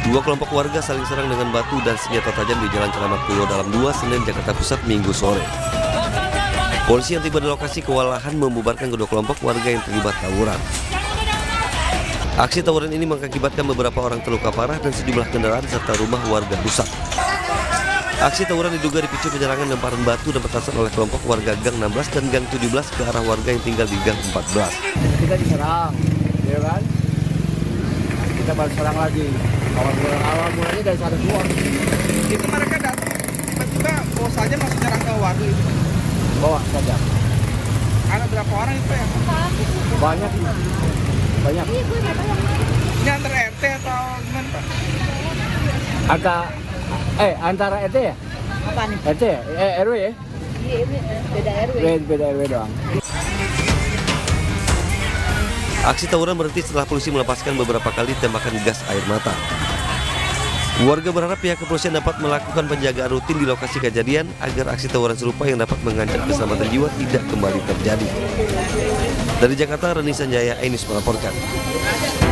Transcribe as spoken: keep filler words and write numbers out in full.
Dua kelompok warga saling serang dengan batu dan senjata tajam di Jalan Keramat Pulau Dalam dua, Senen, Jakarta Pusat, Minggu sore. Polisi yang tiba di lokasi kewalahan membubarkan kedua kelompok warga yang terlibat tawuran. Aksi tawuran ini mengakibatkan beberapa orang terluka parah dan sejumlah kendaraan serta rumah warga rusak. Aksi tawuran diduga dipicu penyerangan lemparan batu dan petasan oleh kelompok warga Gang enam belas dan Gang tujuh belas ke arah warga yang tinggal di Gang empat belas. Kita diserang, ya kan? Kita balas serang lagi. Awal mulai awal mulanya dari sana semua. Itu mereka datang tiba-tiba bawa saja masuk nyerang ke warga itu. Bawa saja. Ada berapa orang itu ya? Banyak, banyak. Ini antara R T atau gimana Pak? Agak, eh antara R T ya? Apa nih? R T ya? Eh R W ya? Iya, beda R W. Beda R W doang. Aksi tawuran berhenti setelah polisi melepaskan beberapa kali tembakan gas air mata. Warga berharap pihak kepolisian dapat melakukan penjagaan rutin di lokasi kejadian agar aksi tawuran serupa yang dapat mengancam keselamatan jiwa tidak kembali terjadi. Dari Jakarta, Reni Sanjaya, Ainus melaporkan.